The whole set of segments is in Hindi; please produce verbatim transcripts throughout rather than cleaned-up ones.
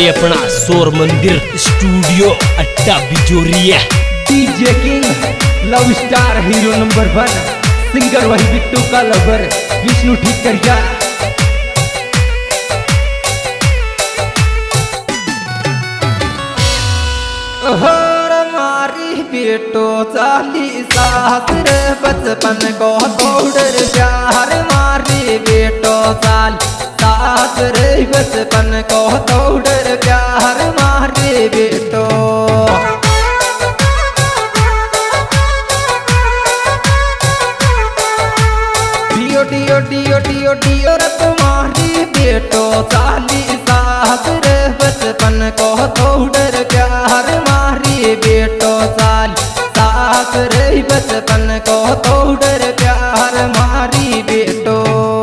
अपना शोर मंदिर स्टूडियो अट्टा बिजोरिया। DJ king love star hero number one, singer वही बिट्टू का लवर विष्णु ठीक करिया। हर मारी बेटो चाली सास रे बचपन को तोड़ प्यार मारी बेटो चाल सास रे बचपन को तोड़ प्यार मारी बेटो। डियो डियो डियो डियो डियो रे तुम्हारी बेटो चाली सास रे बचपन को तोड़ प्यार मारी बेटो चाल सास रे बचपन को तोड़ प्यार मारी बेटो।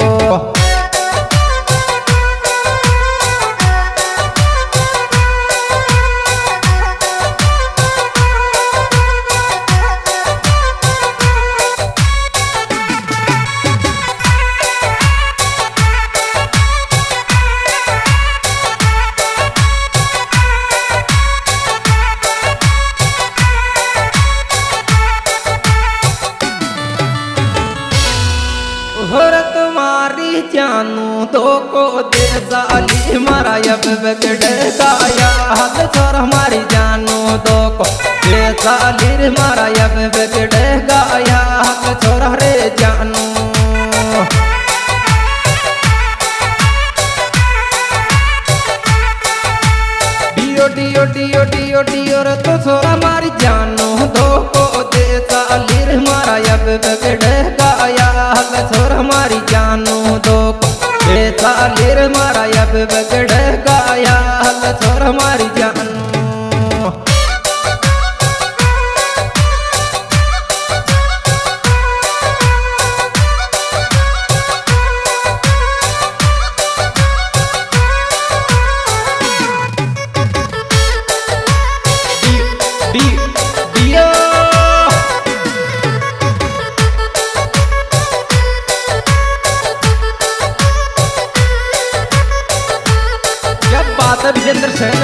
तुम्हारी जानू तो को दे साली मारा अब बगड़े गाया हाथ छोर हमारी जानू तो को दे साली मारा अब बगड़े गाया हाथ छोर रे जानू। डियो डियो डियो डियो डियो रे तो छोर हमारी जानू तो को दे साली मारा अब बगड़े गाया हाथ छोर हमारी जानू दो सालीर मारा अब बगड़ गाया छोर हमारी जानू। विजेंद्र सेन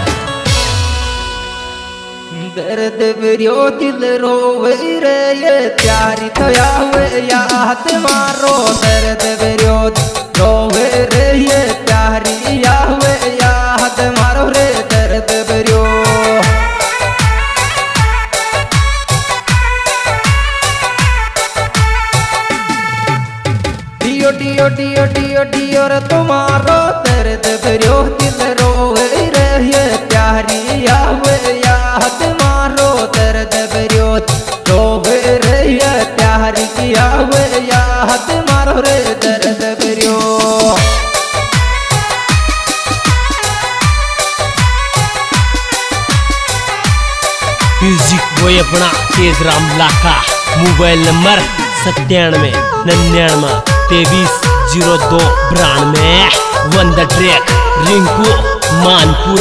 दर्द बिरियो दिल रोवे रे ये प्यारी तो आवे याद मारो दर्द बिरियो रोवे रे ये प्यारी आवे याद मारो रे दर्द बिरियो। डियो डियो डियो डियो डियो रे तुम्हारो दर्द बिरियो दिल रोवे रे ये प्यारी आवे याद मारो दर्द बिरियो रोवे रे ये प्यारी की आवे याद मारो रे दर्द बिरियो। म्यूजिक बॉय अपना तेज राम लाका, मोबाइल नंबर सत्तानवे निन्यानवे तेईस जीरो दो बानवे। One the track Rinku Manpur.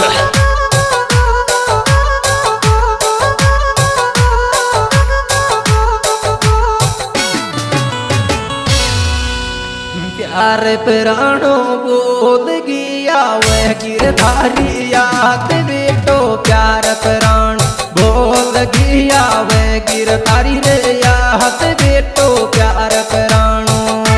प्यार प्राणों बोल गया वह गिरधारी याद बेटो प्यार प्राण बोल गया वह गिरधारी रे याद बेटो प्यार प्राणों।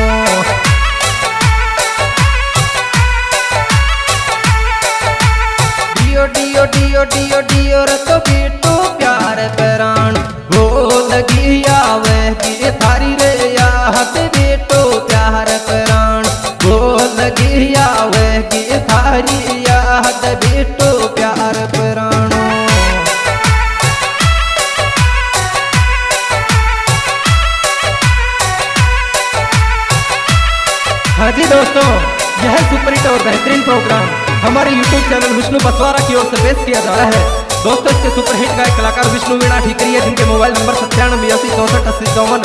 डियो डियो डियो डियो रे तो बेटो प्यार प्राण बोल गया वह गिरधारी रे याद बेटो प्यार प्राण बोल गया वह गिरधारी याद बेटो प्यार प्राणों। हाँ जी दोस्तों, यह सुपरहिट और बेहतरीन प्रोग्राम हमारे यूट्यूब चैनल विष्णु बसवारा की ओर से पेश किया जा रहा है। दोस्तों, इसके सुपरहिट गायक कलाकार विष्णु वीणा ठीकरिया, जिनके मोबाइल नंबर सत्तानवे बयासी चौसठ अस्सी चौवन।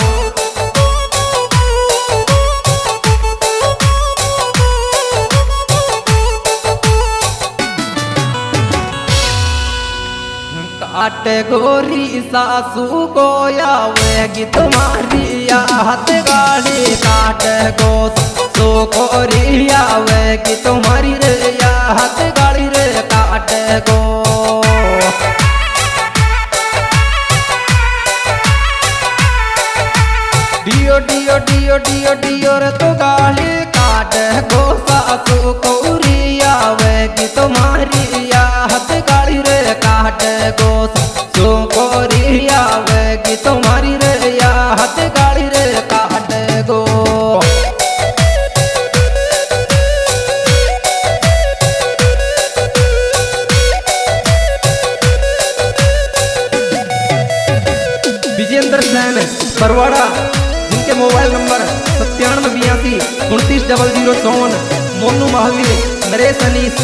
काट गोरी सासू को आवेगी तुम्हारी याद गाड़ी काट गो सो गोरी आवेगी तुम्हारी रे याद गाड़ी रे रे काट गो। डियो डियो डियो डियो डियो रे तो गाली काट गो सासू कौरिया वेगी तुम्हारी याद गाली रे काट गो सासू कौरिया वेगी तुम्हारी रे याद गाली रे काट गो। विजेंद्र सैन बरवाड़ा, जिनके मोबाइल नंबर सत्तानवे बयासी उनतीस डबल जीरो चौवन। मोनू महावीर, नरेश अनीस।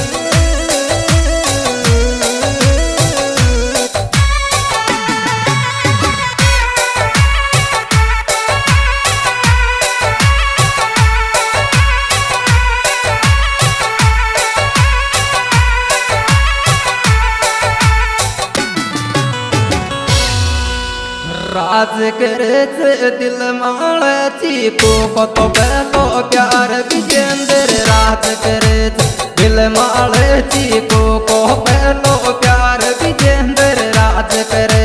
राज करे दिल माची को कत बेलो प्यार विजेंद्र राज करे दिल माची को को बेलो प्यार विजेंद्र राज करे।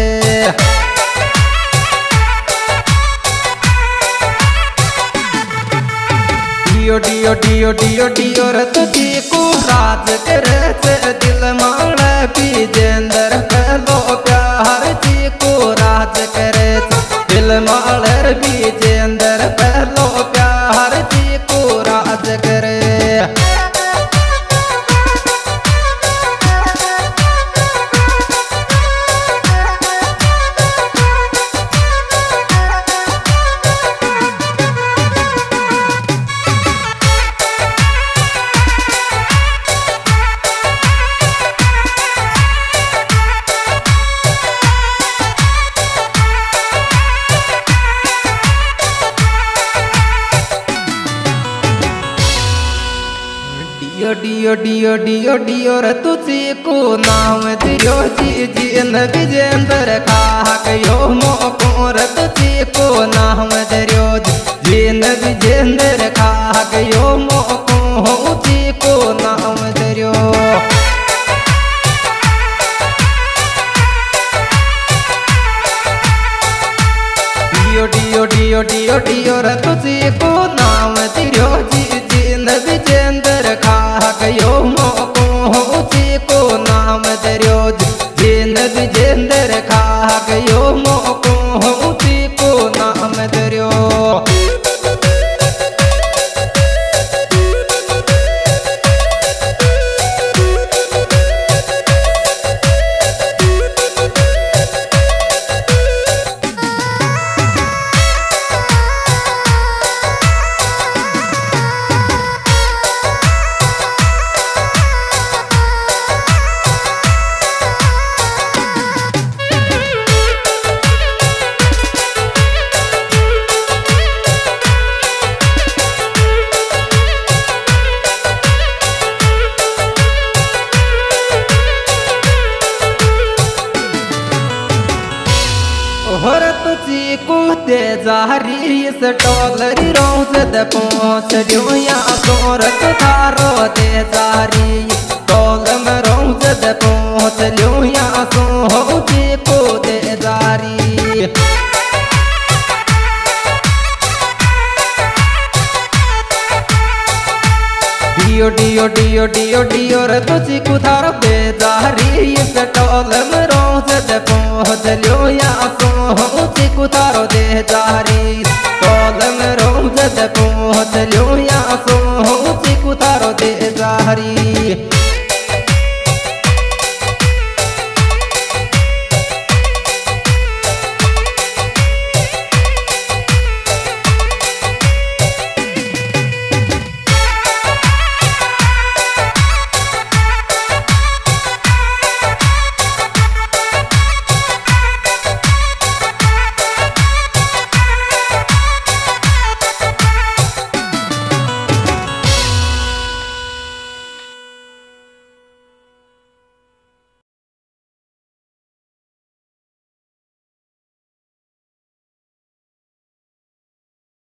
डियो डियो डियो डियो डियो रे तुझी को राज करे दिल माल विजेंद्र बेलो प्यार जी को राज करे दिल मालर विजेंद्र पहलो प्यार जी को राज करे। डियो डियो डियो डियो रे तुझी को नाम दियो जी जिन विजेंद्र कहा कयो मोको रे तुझी को नाम दियो जिन विजेंद्र कहा कयो मोको जी को नाम दियो। डियो डियो डियो डियो डियो रे तुझी को नाम दियो जी जिन विजेंद्र कहा कयो मोको जी को नाम दियो जिन विजेंद्र कहा कयो मोको जी को नाम दियो। और तुझी को दे जारी स्टॉलरी रोज दे पहुँच लियो या सोरत थारो दे जारी टोल में रोज दे पहुँच लियो या सो जी को दे जारी। डियो डियो डियो डियो डियो रे तुझी को थारो दे जारी स्टॉल में रोज दे पहुँच लियो या सो जी को थारो दे जारी टोल में रोज दे